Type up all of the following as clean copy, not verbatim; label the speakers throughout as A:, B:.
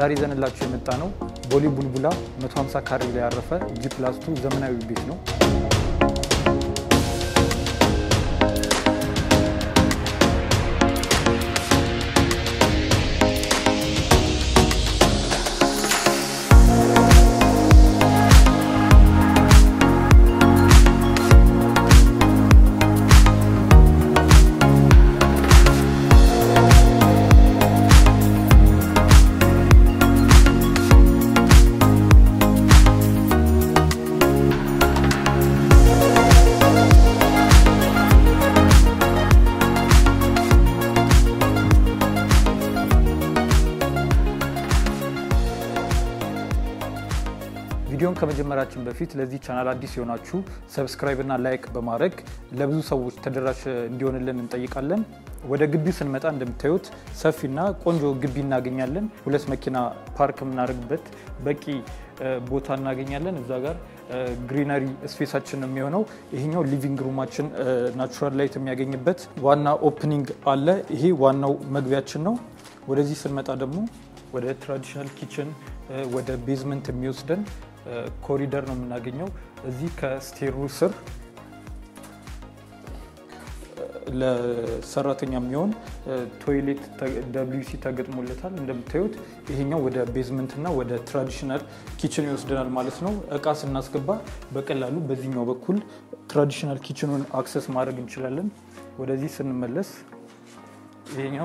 A: ዛሬ ዘንላችሁ የመጣ ነው ቦሌ ቡልቡላ 150 ካሬ ላይ ያረፈ G+2 ዘመናዊ ቤት ነው። ቪዲዮን ከመጀመራችን በፊት ለዚህ ቻናል አዲስ የሆናችሁ ሰብስክራይብ እና ላይክ በማድረግ ለብዙ ሰዎች ተደራሽ እንዲሆንልን እንጠይቃለን። ወደ ግቢው ስንመጣ እንደምታዩት ሰፊና ቆንጆ ግቢ እናገኛለን። ሁለት መኪና ፓርክ የምናደርግበት በቂ ቦታ እናገኛለን። እዛ ጋር ግሪነሪ ስፔሳችን የሚሆነው ይሄኛው ሊቪንግ ሩማችን ናቹራል ላይት የሚያገኝበት ዋና ኦፕኒንግ አለ። ይሄ ዋናው መግቢያችን ነው። ወደዚህ ስንመጣ ደግሞ ወደ ትራዲሽናል ኪችን ወደ ቤዝመንት የሚወስደን ኮሪደር ነው የምናገኘው። እዚህ ከስቴሩ ስር ለሰራተኛ የሚሆን ቶይሌት WC ተገጥሞለታል። እንደምታዩት ይሄኛው ወደ ቤዝመንት እና ወደ ትራዲሽናል ኪችን ይወስደናል ማለት ነው። እቃ ስናስገባ በቀላሉ በዚህኛው በኩል ትራዲሽናል ኪችኑን አክሰስ ማድረግ እንችላለን። ወደዚህ ስንመለስ ይሄኛው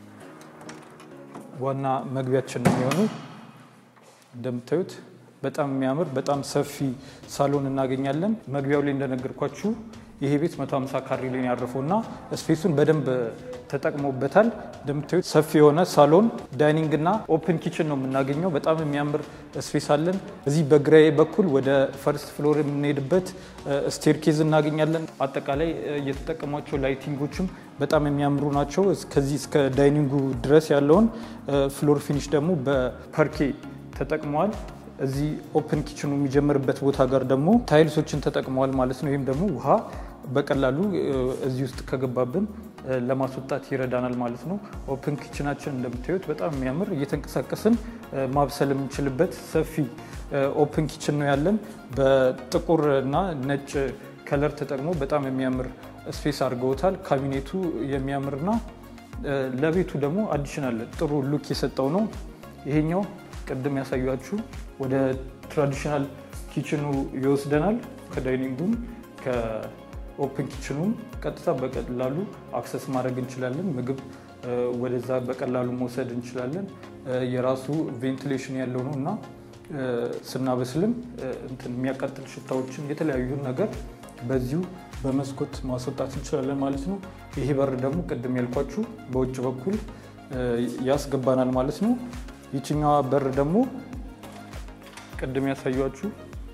A: ዋና መግቢያችን ነው የሚሆነው። እንደምታዩት በጣም የሚያምር በጣም ሰፊ ሳሎን እናገኛለን። መግቢያው ላይ እንደነገርኳችሁ ይሄ ቤት 150 ካሬ ላይ ያረፈውና ስፔሱን በደንብ ተጠቅሞበታል። እንደምታዩት ሰፊ የሆነ ሳሎን፣ ዳይኒንግ እና ኦፕን ኪችን ነው የምናገኘው። በጣም የሚያምር ስፔስ አለን። እዚህ በግራዬ በኩል ወደ ፈርስት ፍሎር የምንሄድበት ስቴርኬዝ እናገኛለን። አጠቃላይ የተጠቀሟቸው ላይቲንጎችም በጣም የሚያምሩ ናቸው። ከዚህ እስከ ዳይኒንጉ ድረስ ያለውን ፍሎር ፊኒሽ ደግሞ በፐርኬ ተጠቅመዋል። እዚህ ኦፕን ኪችኑ የሚጀምርበት ቦታ ጋር ደግሞ ታይልሶችን ተጠቅመዋል ማለት ነው። ይህም ደግሞ ውሃ በቀላሉ እዚህ ውስጥ ከገባብን ለማስወጣት ይረዳናል ማለት ነው። ኦፕን ኪችናችን እንደምታዩት በጣም የሚያምር እየተንቀሳቀስን ማብሰል የምንችልበት ሰፊ ኦፕን ኪችን ነው ያለን። በጥቁር እና ነጭ ከለር ተጠቅሞ በጣም የሚያምር ስፔስ አድርገውታል። ካቢኔቱ የሚያምርና ለቤቱ ደግሞ አዲሽናል ጥሩ ሉክ የሰጠው ነው። ይሄኛው ቅድም ያሳያችሁ ወደ ትራዲሽናል ኪችኑ ይወስደናል። ከዳይኒንጉም ከኦፕን ኪችኑም ቀጥታ በቀላሉ አክሰስ ማድረግ እንችላለን። ምግብ ወደዛ በቀላሉ መውሰድ እንችላለን። የራሱ ቬንቲሌሽን ያለው ነው እና ስናበስልም የሚያቃጥል ሽታዎችን የተለያዩ ነገር በዚሁ በመስኮት ማስወጣት እንችላለን ማለት ነው። ይሄ በር ደግሞ ቅድም ያልኳችሁ በውጭ በኩል ያስገባናል ማለት ነው። ይችኛዋ በር ደግሞ ቅድም ያሳያችሁ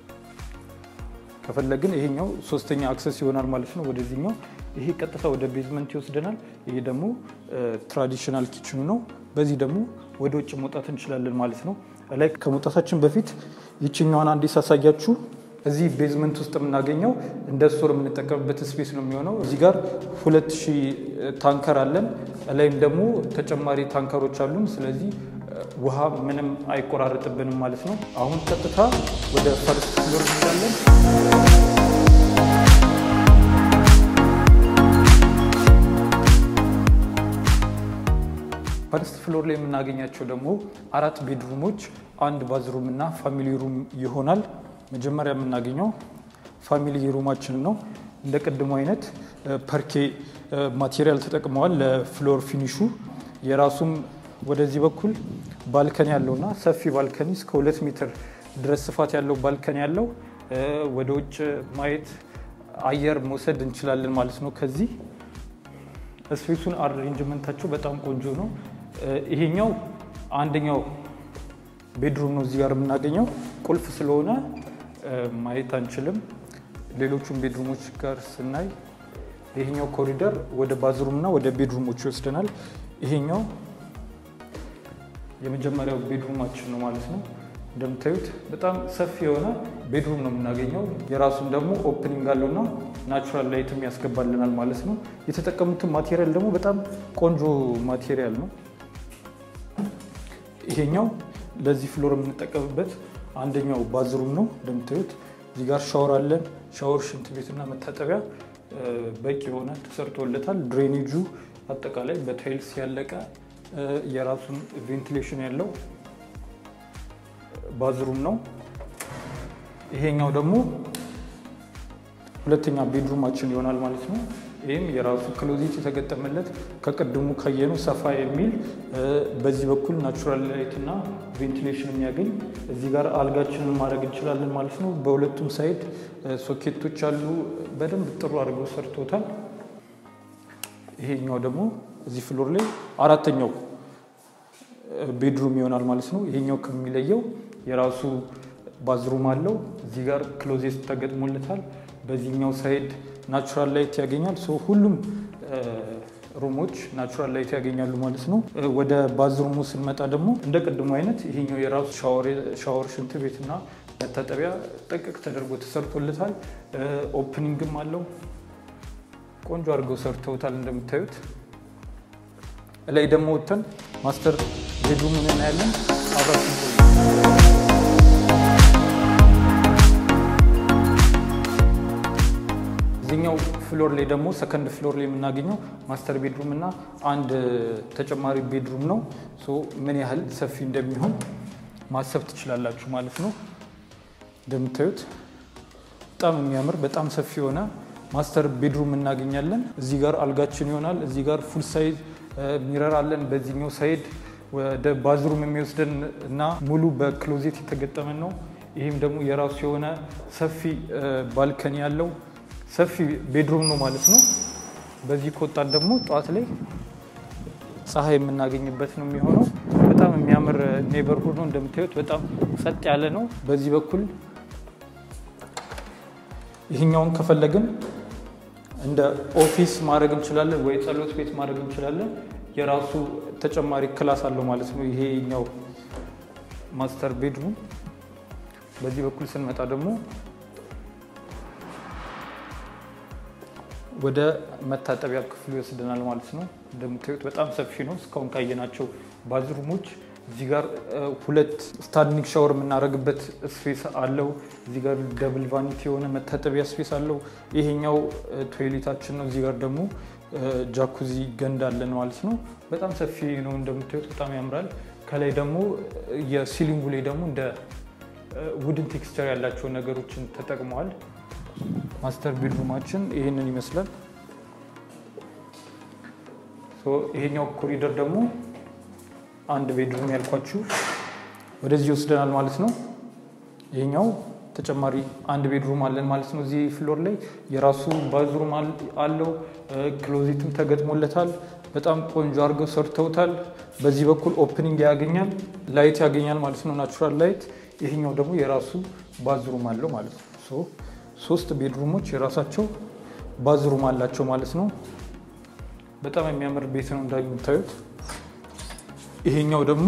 A: ከፈለግን ይሄኛው ሶስተኛ አክሰስ ይሆናል ማለት ነው። ወደዚህኛው ይሄ ቀጥታ ወደ ቤዝመንት ይወስደናል። ይሄ ደግሞ ትራዲሽናል ኪችኑ ነው። በዚህ ደግሞ ወደ ውጭ መውጣት እንችላለን ማለት ነው። ላይ ከመውጣታችን በፊት ይችኛዋን አንዴ ሳሳያችሁ እዚህ ቤዝመንት ውስጥ የምናገኘው እንደ ስቶር የምንጠቀምበት ስፔስ ነው የሚሆነው። እዚህ ጋር 2000 ታንከር አለን። ላይም ደግሞ ተጨማሪ ታንከሮች አሉን። ስለዚህ ውሃ ምንም አይቆራረጥብንም ማለት ነው። አሁን ቀጥታ ወደ ፈርስት ፍሎር እንሄዳለን። ፈርስት ፍሎር ላይ የምናገኛቸው ደግሞ 4 ቤድሩሞች፣ 1 ባዝሩም እና ፋሚሊ ሩም ይሆናል። መጀመሪያ የምናገኘው ፋሚሊ ሩማችን ነው። እንደ ቅድሙ አይነት ፐርኬ ማቴሪያል ተጠቅመዋል ለፍሎር ፊኒሹ። የራሱም ወደዚህ በኩል ባልከኒ ያለውና ሰፊ ባልከኒ እስከ 2 ሜትር ድረስ ስፋት ያለው ባልከኒ ያለው ወደ ውጭ ማየት አየር መውሰድ እንችላለን ማለት ነው። ከዚህ ስፔሱን አሬንጅመንታቸው በጣም ቆንጆ ነው። ይሄኛው አንደኛው ቤድሩም ነው። እዚህ ጋር የምናገኘው ቁልፍ ስለሆነ ማየት አንችልም። ሌሎቹም ቤድሩሞች ጋር ስናይ ይሄኛው ኮሪደር ወደ ባዝሩምና ወደ ቤድሩሞች ይወስደናል። ይሄኛው የመጀመሪያው ቤድሩማችን ነው ማለት ነው። እንደምታዩት በጣም ሰፊ የሆነ ቤድሩም ነው የምናገኘው። የራሱም ደግሞ ኦፕኒንግ አለውና ናቹራል ላይትም ያስገባልናል ማለት ነው። የተጠቀሙት ማቴሪያል ደግሞ በጣም ቆንጆ ማቴሪያል ነው። ይሄኛው ለዚህ ፍሎር የምንጠቀምበት አንደኛው ባዝሩም ነው። እንደምታዩት እዚህ ጋር ሻወር አለን። ሻወር፣ ሽንት ቤትና መታጠቢያ በቂ የሆነ ተሰርቶለታል። ድሬኔጁ አጠቃላይ በታይልስ ያለቀ የራሱን ቬንቲሌሽን ያለው ባዝሩም ነው። ይሄኛው ደግሞ ሁለተኛ ቤድሩማችን ይሆናል ማለት ነው። ይህም የራሱ ክሎዜት የተገጠመለት ከቅድሙ ካየነው ሰፋ የሚል በዚህ በኩል ናቹራል ላይት እና ቬንቲሌሽን የሚያገኝ እዚህ ጋር አልጋችንን ማድረግ እንችላለን ማለት ነው። በሁለቱም ሳይድ ሶኬቶች አሉ። በደንብ ጥሩ አድርገው ሰርቶታል። ይሄኛው ደግሞ እዚህ ፍሎር ላይ አራተኛው ቤድሩም ይሆናል ማለት ነው። ይሄኛው ከሚለየው የራሱ ባዝሩም አለው። እዚህ ጋር ክሎዜት ተገጥሞለታል። በዚህኛው ሳይድ ናቹራል ላይት ያገኛል። ሁሉም ሩሞች ናቹራል ላይት ያገኛሉ ማለት ነው። ወደ ባዝሩሙ ስንመጣ ደግሞ እንደ ቅድሙ አይነት ይሄኛው የራሱ ሻወር፣ ሽንት ቤትና መታጠቢያ ጠቅቅ ተደርጎ ተሰርቶለታል። ኦፕኒንግም አለው። ቆንጆ አድርገው ሰርተውታል እንደምታዩት። ላይ ደግሞ ወተን ማስተር ቤድሩሙን እናያለን። አብራችሁ እዚህኛው ፍሎር ላይ ደግሞ ሰከንድ ፍሎር ላይ የምናገኘው ማስተር ቤድሩም እና አንድ ተጨማሪ ቤድሩም ነው። ምን ያህል ሰፊ እንደሚሆን ማሰብ ትችላላችሁ ማለት ነው። እንደምታዩት በጣም የሚያምር በጣም ሰፊ የሆነ ማስተር ቤድሩም እናገኛለን። እዚህ ጋር አልጋችን ይሆናል። እዚህ ጋር ፉል ሳይዝ ሚረር አለን። በዚህኛው ሳይድ ወደ ባዝሩም የሚወስደን እና ሙሉ በክሎዜት የተገጠመ ነው። ይህም ደግሞ የራሱ የሆነ ሰፊ ባልከኒ ያለው ሰፊ ቤድሩም ነው ማለት ነው። በዚህ ከወጣን ደግሞ ጠዋት ላይ ፀሐይ የምናገኝበት ነው የሚሆነው። በጣም የሚያምር ኔበርሁድ ነው። እንደምታዩት በጣም ጸጥ ያለ ነው። በዚህ በኩል ይህኛውን ከፈለግን እንደ ኦፊስ ማድረግ እንችላለን ወይ ጸሎት ቤት ማድረግ እንችላለን። የራሱ ተጨማሪ ክላስ አለው ማለት ነው ይሄኛው ማስተር ቤድሩም። በዚህ በኩል ስንመጣ ደግሞ ወደ መታጠቢያ ክፍሉ ይወስደናል ማለት ነው። እንደምታዩት በጣም ሰፊ ነው እስካሁን ካየናቸው ባዝሩሞች። እዚህ ጋር ሁለት ስታንዲንግ ሻወር የምናደርግበት ስፔስ አለው። እዚህ ጋር ደብል ቫኒቲ የሆነ መታጠቢያ ስፔስ አለው። ይሄኛው ቶይሌታችን ነው። እዚህ ጋር ደግሞ ጃኩዚ ገንዳ አለን ማለት ነው። በጣም ሰፊ ነው እንደምታዩት በጣም ያምራል። ከላይ ደግሞ የሲሊንጉ ላይ ደግሞ እንደ ውድን ቴክስቸር ያላቸው ነገሮችን ተጠቅመዋል። ማስተር ቤድሩማችን ይሄንን ይመስላል። ይሄኛው ኮሪደር ደግሞ አንድ ቤድሩም ያልኳችሁ ወደዚህ ይወስደናል ማለት ነው። ይሄኛው ተጨማሪ አንድ ቤድሩም አለን ማለት ነው። እዚህ ፍሎር ላይ የራሱ ባዝሩም አለው። ክሎዜትም ተገጥሞለታል። በጣም ቆንጆ አድርገው ሰርተውታል። በዚህ በኩል ኦፕኒንግ ያገኛል፣ ላይት ያገኛል ማለት ነው፣ ናቹራል ላይት። ይሄኛው ደግሞ የራሱ ባዝሩም አለው ማለት ነው። ሶስት ቤድሩሞች የራሳቸው ባዝሩም አላቸው ማለት ነው። በጣም የሚያምር ቤት ነው እንደምታዩት። ይሄኛው ደግሞ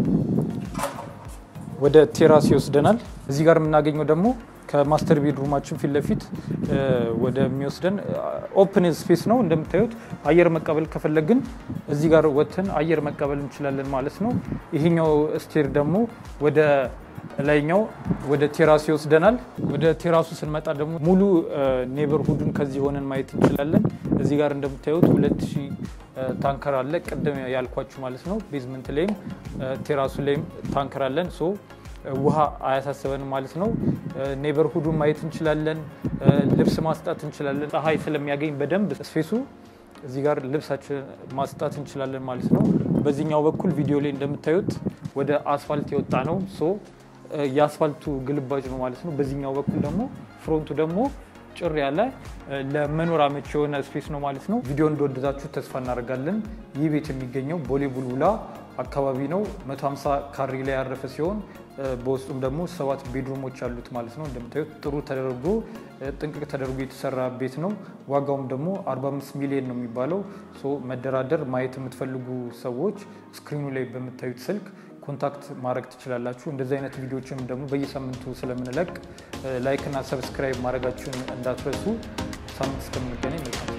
A: ወደ ቴራስ ይወስደናል። እዚህ ጋር የምናገኘው ደግሞ ከማስተር ቤድሩማችን ፊት ለፊት ወደሚወስደን ኦፕን ስፔስ ነው። እንደምታዩት አየር መቀበል ከፈለግን እዚህ ጋር ወተን አየር መቀበል እንችላለን ማለት ነው። ይሄኛው ስቴር ደግሞ ወደ ላይኛው ወደ ቴራስ ይወስደናል። ወደ ቴራሱ ስንመጣ ደግሞ ሙሉ ኔበርሁዱን ከዚህ ሆነን ማየት እንችላለን። እዚህ ጋር እንደምታዩት 2000 ታንከር አለ ቅድም ያልኳችሁ ማለት ነው። ቤዝመንት ላይም ቴራሱ ላይም ታንከር አለን። ውሃ አያሳስበንም ማለት ነው። ኔበርሁዱን ማየት እንችላለን። ልብስ ማስጣት እንችላለን። ፀሐይ ስለሚያገኝ በደንብ ስፔሱ እዚህ ጋር ልብሳችን ማስጣት እንችላለን ማለት ነው። በዚህኛው በኩል ቪዲዮ ላይ እንደምታዩት ወደ አስፋልት የወጣ ነው። የአስፋልቱ ግልባጭ ነው ማለት ነው። በዚህኛው በኩል ደግሞ ፍሮንቱ ደግሞ ጭር ያለ ለመኖር አመቺ የሆነ ስፔስ ነው ማለት ነው። ቪዲዮ እንደወደዳችሁ ተስፋ እናደርጋለን። ይህ ቤት የሚገኘው ቦሌ ቡልቡላ አካባቢ ነው። 150 ካሬ ላይ ያረፈ ሲሆን በውስጡም ደግሞ 7 ቤድሩሞች አሉት ማለት ነው። እንደምታዩት ጥሩ ተደርጎ ጥንቅቅ ተደርጎ የተሰራ ቤት ነው። ዋጋውም ደግሞ 45 ሚሊዮን ነው የሚባለው። መደራደር ማየት የምትፈልጉ ሰዎች ስክሪኑ ላይ በምታዩት ስልክ ኮንታክት ማድረግ ትችላላችሁ። እንደዚህ አይነት ቪዲዮዎችም ደግሞ በየሳምንቱ ስለምንለቅ ላይክ እና ሰብስክራይብ ማድረጋችሁን እንዳትረሱ። ሳምንት እስከምንገናኝ መልካም